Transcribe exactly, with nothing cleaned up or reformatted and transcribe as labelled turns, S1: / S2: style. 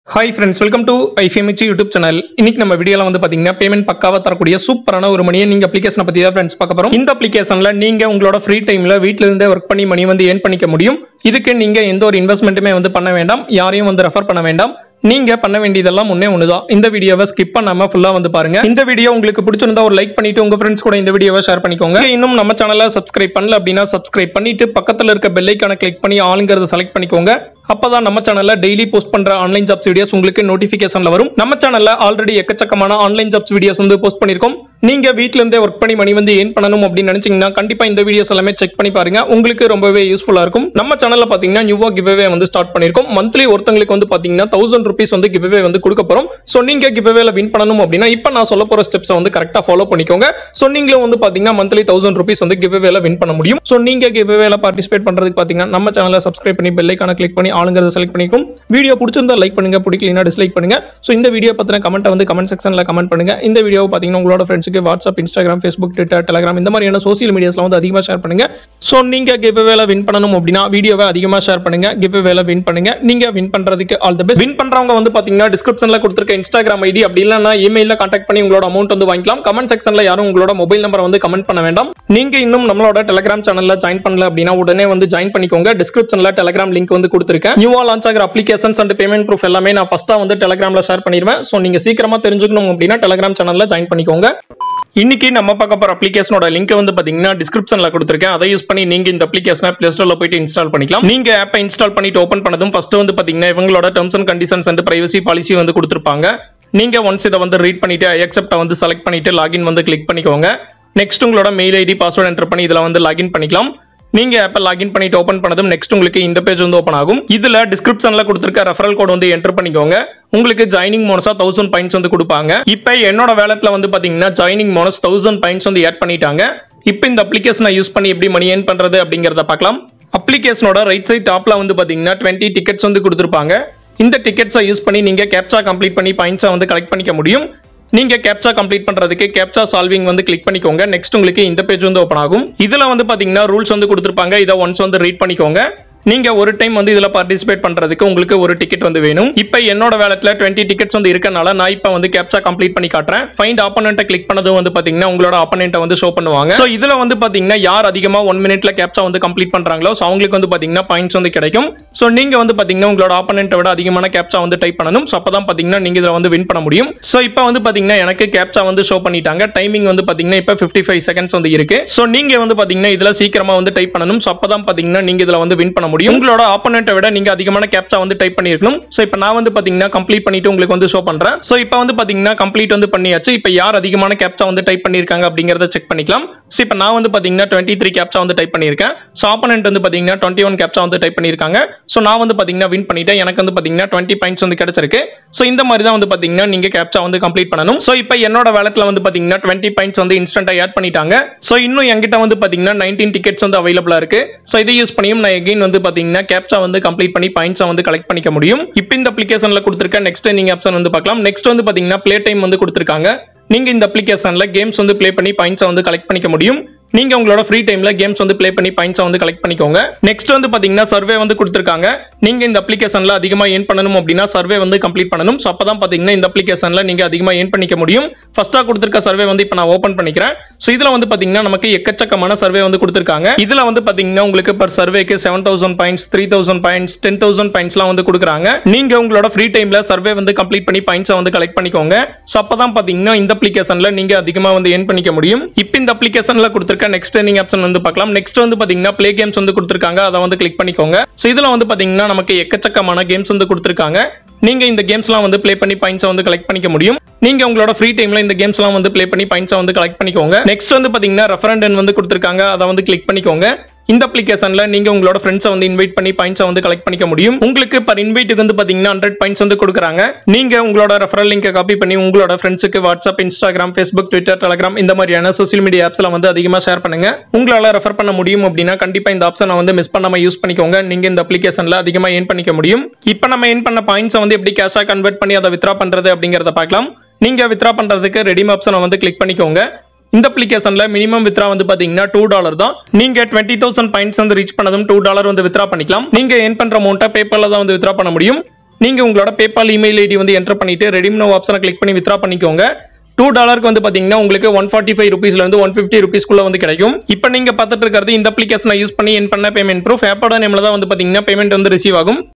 S1: Hi friends, welcome to I F M H YouTube channel. இன்னைக்கு நம்ம வீடியோல வந்து பாத்தீங்கன்னா பேமெண்ட் பக்காவா தரக்கூடிய சூப்பரான ஒரு மணியை நீங்க அப்ளிகேஷனை பத்தி தான் फ्रेंड्स பார்க்க போறோம். இந்த அப்ளிகேஷன்ல நீங்க உங்களோட ஃப்ரீ டைம்ல வீட்ல இருந்தே வர்க் பண்ணி மணி வந்து earn பண்ணிக்க முடியும். இதுக்கு நீங்க எந்த ஒரு இன்வெஸ்ட்மென்ட்டுமே வந்து பண்ண வேண்டாம். யாரையும் வந்து ரெஃபர் பண்ண வேண்டாம். நீங்க பண்ண வேண்டியதெல்லாம் முன்னே ஒண்ணுதான். இந்த வீடியோவை ஸ்கிப் பண்ணாம ஃபுல்லா வந்து பாருங்க. இந்த வீடியோ உங்களுக்கு பிடிச்சிருந்தா ஒரு லைக் பண்ணிட்டு உங்க फ्रेंड्स கூட இந்த வீடியோவை ஷேர் பண்ணிக்கோங்க. இன்னும் நம்ம சேனலை சப்ஸ்கிரைப் பண்ணல அப்படினா சப்ஸ்கிரைப் பண்ணிட்டு பக்கத்துல இருக்க பெல் ஐகானை கிளிக் பண்ணி ஆல்ங்கறத செலக்ட் பண்ணிக்கோங்க. அப்பதான் நம்ம சேனல்ல டெய்லி போஸ்ட் பண்ற ஆன்லைன் ஜாப்ஸ் வீடியோஸ் உங்களுக்கு நோட்டிபிகேஷன்ல வரும். நம்ம சேனல்ல ஆல்ரெடி எக்கச்சக்கமான ஆன்லைன் ஜாப்ஸ் வீடியோஸ் வந்து போஸ்ட் பண்ணிருக்கோம். நீங்க வீட்ல இருந்தே வர்க் பண்ணி மணி வந்து ஏர்ன் பண்ணனும் அப்படி நினைச்சீங்கன்னா கண்டிப்பா இந்த வீடியோஸ் எல்லாமே செக் பண்ணி பாருங்க. உங்களுக்கு ரொம்பவே யூஸ்ஃபுல்லா இருக்கும். நம்ம சேனல்ல பாத்தீங்கன்னா நியூவா கிவ்அவே வந்து ஸ்டார்ட் பண்ணிருக்கோம். மந்த்லி ஒருத்தங்களுக்கு வந்து பாத்தீங்கன்னா தௌசண்ட் ருபீஸ் வந்து கிவ்அவே வந்து கொடுக்க போறோம். சோ நீங்க கிவ்அவேல வின் பண்ணனும் அப்படின்னா இப்ப நான் சொல்ல போற ஸ்டெப்ஸ் வந்து கரெக்ட்டா ஃபாலோ பண்ணிக்கோங்க. சோ நீங்களும் வந்து பாத்தீங்கன்னா மந்த்லி தௌசண்ட் ருபீஸ் வந்து கிவ்அவேல வின் பண்ண முடியும். சோ நீங்க கிவ்அவேல பார்ட்டிசிபேட் பண்றதுக்கு பாத்தீங்கன்னா நம்ம சேனலை சப்ஸ்கிரைப் பண்ணி பெல் ஐகானை கிளிக் பண்ணி ஆளுங்கறத செலக்ட் பண்ணிக்கோங்க. வீடியோ பிடிச்சிருந்தா லைக் பண்ணுங்க, பிடிக்கலனா டிஸ்லைக் பண்ணுங்க. சோ இந்த வீடியோ பத்தின கமெண்ட்டை வந்து கமெண்ட் செக்ஷன்ல கமெண்ட் பண்ணுங்க. இந்த வீடியோவை பாத்தீங்கன்னா உங்களோட ஃப்ரெண்ட்ஸ்க்கு WhatsApp, Instagram, Facebook, Twitter, Telegram இந்த மாதிரியான சோஷியல் மீடியாஸ்ல வந்து அதிகமா ஷேர் பண்ணுங்க. சோ நீங்க கிவ்அவேல வின் பண்ணனும் அப்படினா வீடியோவை அதிகமா ஷேர் பண்ணுங்க. கிவ்அவேல வின் பண்ணுங்க. நீங்க வின் பண்றதுக்கு ஆல் தி பெஸ்ட். வின் பண்றவங்க வந்து பாத்தீங்கன்னா டிஸ்கிரிப்ஷன்ல கொடுத்திருக்க இன்ஸ்டாகிராம் ஐடி அப்படி இல்லனா இமெயில்ல கான்டாக்ட் பண்ணி உங்களோட அமௌண்ட் வந்து வாங்கிக்கலாம். கமெண்ட் செக்ஷன்ல யாரும் உங்களோட மொபைல் நம்பரை வந்து கமெண்ட் பண்ண வேண்டாம். நீங்க இன்னும் நம்மளோட Telegram சேனல்ல ஜாயின் பண்ணல அப்படினா உடனே வந்து ஜாயின் பண்ணிக்கோங்க. டிஸ்கிரிப்ஷன்ல Telegram லிங்க் வந்து கொடுத்திருக்கேன். நியூவா லான்ச் ஆகிற அப்ளிகேஷன்ஸ் அண்ட் பேமெண்ட் ப்ரூஃப் எல்லாமே நான் ஃபர்ஸ்டா வந்து Telegramல ஷேர் பண்ணிடுவேன். சோ நீங்க சீக்கிரமா தெரிஞ்சுக்கணும் அப்படினா Telegram சேனல்ல ஜாயின் பண்ணிக்கோங்க. இன்னைக்கு நம்ம பார்க்க போற அப்ளிகேஷனோட லிங்க் வந்து பாத்தீங்கன்னா டிஸ்கிரிப்ஷன்ல கொடுத்திருக்கேன். அதை யூஸ் பண்ணி நீங்க இந்த அப்ளிகேஷனை Play Storeல போய்ட்டு இன்ஸ்டால் பண்ணிக்கலாம். நீங்க ஆப்பை இன்ஸ்டால் பண்ணிட்டு ஓபன் பண்ணதும் ஃபர்ஸ்ட் வந்து பாத்தீங்கன்னா இவங்களோட terms and conditions and privacy policy வந்து கொடுத்திருப்பாங்க. நீங்க ஒன்ஸ் இதை வந்து ரீட் பண்ணிட்டு ஐ அக்செப்ட் வந்து செலக்ட் பண்ணிட்டு லாகின் வந்து கிளிக் பண்ணிக்கோங்க. நெக்ஸ்ட் உங்களோட மெயில் ஐடி பாஸ்வேர்ட் என்டர் பண்ணி இதுல வந்து லாகின் பண்ணிக்கலாம். நீங்க ஆப்பை லாகின் பண்ணிட்டு ஓபன் பண்ணதும் நெக்ஸ்ட் உங்களுக்கு இந்த பேஜ் வந்து ஓபன் ஆகும். இதுல டிஸ்கிரிப்ஷன்ல கொடுத்திருக்க ரெஃபரல் கோட் வந்து என்டர் பண்ணிக்கோங்க. உங்களுக்கு ஜாயினிங் போனஸா தௌசண்ட் பாயிண்ட்ஸ் வந்து கொடுப்பாங்க. இப்போ என்னோட வேலட்ல வந்து பாத்தீங்கன்னா ஜாயினிங் போனஸ் தௌசண்ட் பாயிண்ட்ஸ் வந்து ஆட் பண்ணிட்டாங்க. இப்போ இந்த அப்ளிகேஷனை யூஸ் பண்ணி எப்படி மணி ஏர்ன் பண்றது அப்படிங்கறத பார்க்கலாம். அப்ளிகேஷனோட ரைட் சைட் டாப்ல வந்து பாத்தீங்கன்னா டுவெண்ட்டி டிக்கெட்ஸ் வந்து கொடுத்திருப்பாங்க. இந்த டிக்கெட்ஸை யூஸ் பண்ணி நீங்க கேப்சா கம்ப்ளீட் பண்ணி பாயிண்ட்ஸை வந்து கலெக்ட் பண்ணிக்க முடியும். நீங்க கேப்சா கம்ப்ளீட் பண்றதுக்கு கேப்சா சால்விங் வந்து கிளிக் பண்ணிக்கோங்க. நெக்ஸ்ட் உங்களுக்கு இந்த பேஜ் வந்து ஓபன் ஆகும். இதுல வந்து பாத்தீங்கன்னா ரூல்ஸ் வந்து கொடுத்திருப்பாங்க. இதை ஒன்ஸ் வந்து ரீட் பண்ணிக்கோங்க. நீங்க ஒரு டைம் வந்து இதுல பார்ட்டிசிபேட் பண்றதுக்கு உங்களுக்கு ஒரு டிக்கெட் வந்து வேணும். இப்போ என்னோட வேலட்ல டுவெண்ட்டி டிக்கெட்ஸ் வந்து இருக்கனால நான் இப்போ வந்து கேப்சா கம்ப்ளீட் பண்ணி காட்டுறேன். ஃபைண்ட் ஆப்போனன்ட்டை கிளிக் பண்ணதும் வந்து பாத்தீங்கன்னா உங்களோட ஆப்போனன்ட்டை வந்து ஷோ பண்ணுவாங்க. சோ இதுல வந்து பாத்தீங்கன்னா யார் அதிகமா ஒன் மினிட்ல கேப்சா வந்து கம்ப்ளீட் பண்றாங்களோ சோ அவங்களுக்கு வந்து பாத்தீங்கன்னா பாயிண்ட்ஸ் வந்து கிடைக்கும். சோ நீங்க வந்து பாத்தீங்கன்னா உங்களோட ஆப்போனன்ட்டை விட அதிகமான கேப்சா வந்து டைப் பண்ணனும். சோ அப்பதான் பாத்தீங்கன்னா நீங்க இதுல வந்து வின் பண்ண முடியும். சோ இப்போ வந்து பாத்தீங்கன்னா எனக்கு கேப்சா வந்து ஷோ பண்ணிட்டாங்க. டைமிங் வந்து பாத்தீங்கன்னா இப்போ ஃபிஃப்டி ஃபைவ் செகண்ட்ஸ் வந்து இருக்கு. சோ நீங்க வந்து பாத்தீங்கன்னா இதுல சீக்கிரமா வந்து டைப் பண்ணனும். சோ அப்பதான் பாத்தீங்கன்னா நீங்க இதுல வந்து வின் பண்ண முடியும். உங்களோட ஆப்போனன்ட்டை விட நீங்க அதிகமான கேப்சா வந்து டைப் பண்ணிருக்கணும். சோ இப்போ நான் வந்து பாத்தீங்கன்னா கம்ப்ளீட் பண்ணிட்டு உங்களுக்கு வந்து ஷோ பண்றேன். சோ இப்போ வந்து பாத்தீங்கன்னா கம்ப்ளீட் வந்து பண்ணியாச்சு. இப்போ யார் அதிகமான கேப்சா வந்து டைப் பண்ணிருக்காங்க அப்படிங்கறத செக் பண்ணிக்கலாம். சோ இப்போ நான் வந்து பாத்தீங்கன்னா டுவெண்ட்டி த்ரீ கேப்சா வந்து டைப் பண்ணிருக்கேன். சோ ஆப்போனன்ட் வந்து பாத்தீங்கன்னா டுவெண்ட்டி ஒன் கேப்சா வந்து டைப் பண்ணிருக்காங்க. சோ நான் வந்து பாத்தீங்கன்னா வின் பண்ணிட்டேன். எனக்கு வந்து பாத்தீங்கன்னா டுவெண்ட்டி பாயிண்ட்ஸ் வந்து கிடைச்சிருக்கு. சோ இந்த மாதிரி தான் வந்து பாத்தீங்கன்னா நீங்க கேப்சா வந்து கம்ப்ளீட் பண்ணனும். சோ இப்போ என்னோட வேலட்ல வந்து பாத்தீங்கன்னா டுவெண்ட்டி பாயிண்ட்ஸ் வந்து இன்ஸ்டன்ட்டா ஆட் பண்ணிட்டாங்க. சோ இன்னும் என்கிட்ட வந்து பாத்தீங்கன்னா நைன்டீன் டிக்கெட்ஸ் வந்து அவைலபிளா இருக்கு. சோ இதை யூஸ் பண்ணியும் நான் அகைன் வந்து பாத்தீங்கன்னா கேப்சா வந்து கம்ப்ளீட் பண்ணி பாயிண்ட்ஸ் வந்து கலெக்ட் பண்ணிக்க முடியும். இப்போ இந்த அப்ளிகேஷன்ல கொடுத்திருக்க நெக்ஸ்ட் நீங்க ஆப்ஷன் வந்து பார்க்கலாம். நெக்ஸ்ட் வந்து பாத்தீங்கன்னா ப்ளே டைம் வந்து கொடுத்திருக்காங்க. நீங்க இந்த அப்ளிகேஷன்ல கேம்ஸ் வந்து ப்ளே பண்ணி பாயிண்ட்ஸ் வந்து கலெக்ட் பண்ணிக்க முடியும். நீங்க உங்களோட ஃப்ரீ டைம்ல கேம்ஸ் வந்து ப்ளே பண்ணி பாயிண்ட்ஸ் வந்து கலெக்ட் பண்ணிக்கோங்க. நெக்ஸ்ட் வந்து பாத்தீங்கன்னா சர்வே வந்து கொடுத்திருக்காங்க. நீங்க இந்த அப்ளிகேஷன்ல அதிகமா ஏர்ன் பண்ணனும் அப்படினா சர்வே வந்து கம்ப்ளீட் பண்ணனும். சோ அப்பதான் பாத்தீங்கன்னா இந்த அப்ளிகேஷன்ல நீங்க அதிகமா ஏர்ன் பண்ணிக்க முடியும். ஃபர்ஸ்டா கொடுத்திருக்க சர்வே வந்து இப்போ நான் ஓபன் பண்ணிக்கிறேன். சோ இதுல வந்து பாத்தீங்கன்னா நமக்கு எக்கச்சக்கமான சர்வே வந்து கொடுத்திருக்காங்க. இதுல வந்து பாத்தீங்கன்னா உங்களுக்கு per சர்வேக்கு seven thousand points, three thousand points, ten thousand பாயிண்ட்ஸ்லாம் வந்து கொடுக்குறாங்க. நீங்க உங்களோட ஃப்ரீ டைம்ல சர்வே வந்து கம்ப்ளீட் பண்ணி பாயிண்ட்ஸ் வந்து கலெக்ட் பண்ணிக்கோங்க. சோ அப்பதான் பாத்தீங்கன்னா இந்த அப்ளிகேஷன்ல நீங்க அதிகமா வந்து ஏர்ன் பண்ணிக்க முடியும். இப்போ இந்த அப்ளிகேஷன்ல கொடுத்திருக்க நெக்ஸ்ட் நீங்க ஆப்ஷன் வந்து பார்க்கலாம். நெக்ஸ்ட் வந்து பாத்தீங்கன்னா ப்ளே கேம்ஸ் வந்து கொடுத்திருக்காங்க. அதை வந்து கிளிக் பண்ணிக்கோங்க. சோ இதுல வந்து பாத்தீங்கன்னா நமக்கு எக்கச்சக்கமான கேம்ஸ் வந்து கொடுத்திருக்காங்க. நீங்க இந்த கேம்ஸ்லாம் வந்து ப்ளே பண்ணி பாயிண்ட்ஸ் வந்து கலெக்ட் பண்ணிக்க முடியும். நீங்க உங்களோட ஃப்ரீ டைம்ல இந்த கேம்ஸ்லாம் வந்து ப்ளே பண்ணி பாயிண்ட்ஸ் வந்து கலெக்ட் பண்ணிக்கோங்க. நெக்ஸ்ட் வந்து பாத்தீங்கன்னா ரெஃபரண்ட் வந்து கொடுத்திருக்காங்க. அதை வந்து கிளிக் பண்ணிக்கோங்க. இந்த அப்ளிகேஷன்ல நீங்க உங்களோட ஃப்ரெண்ட்ஸை வந்து இன்வைட் பண்ணி பாயிண்ட்ஸ் வந்து கலெக்ட் பண்ணிக்க முடியும். உங்களுக்கு பர் இன்வைட்டுக்கு வந்து பாத்தீங்கன்னா ஹண்ட்ரட் பாயிண்ட்ஸ் வந்து கொடுக்குறாங்க. நீங்க உங்களோட ரெஃபரல் லிங்கை காப்பி பண்ணி உங்களோட ஃப்ரெண்ட்ஸ்க்கு WhatsApp, Instagram, Facebook, Twitter, Telegram இந்த மாதிரியான சோஷியல் மீடியா ஆப்ஸ்ல வந்து அதிகமா ஷேர் பண்ணுங்க. உங்களால ரெஃபர் பண்ண முடியும் அப்படின்னா கண்டிப்பா இந்த ஆப்ஷனை வந்து மிஸ் பண்ணாம யூஸ் பண்ணிக்கோங்க. நீங்க இந்த அப்ளிகேஷன்ல அதிகமா ஏர்ன் பண்ணிக்க முடியும். இப்போ நம்ம ஏர்ன் பண்ண பாயிண்ட்ஸை வந்து எப்படி கேஷா கன்வெர்ட் பண்ணி அதை வித்ரா பண்றது அப்படிங்கறத பார்க்கலாம். நீங்க வித்ரா பண்றதுக்கு ரெடீம் ஆப்ஷனை வந்து கிளிக் பண்ணிக்கோங்க. இந்த அப்ளிகேஷன்ல மினிமம் வித்ரா வந்து பாத்தீங்கன்னா டூ டாலர் தான். நீங்க டுவெண்ட்டி தௌசண்ட் பாயிண்ட்ஸ் வந்து ரீச் பண்ணதும் டூ டாலர் வந்து வித்ரா பண்ணிக்கலாம். நீங்க ஏர்ன் பண்ற அமௌண்ட்டை பேப்பர்ல தான் வந்து வித்ரா பண்ண முடியும். நீங்க உங்களோட பேபால் இமெயில் ஐடி வந்து என்டர் பண்ணிட்டு ரெடீம் நவ் ஆப்ஷனை கிளிக் பண்ணி வித்ரா பண்ணிக்கோங்க. டூ டாலருக்கு வந்து பாத்தீங்கன்னா உங்களுக்கு ஒன் ஃபார்ட்டி ஃபைவ் ருபீஸ்ல இருந்து ஒன் ஃபிஃப்டி ருபீஸ்க்குள்ள வந்து கிடைக்கும். இப்போ நீங்க பார்த்துட்டு இருக்கிறது இந்த அப்ளிகேஷனை யூஸ் பண்ணி என் பண்ண பேமெண்ட் ப்ரூஃப். ஆப்போட நேம்ல தான் வந்து பாத்தீங்கன்னா பேமெண்ட் வந்து ரிசீவ் ஆகும்.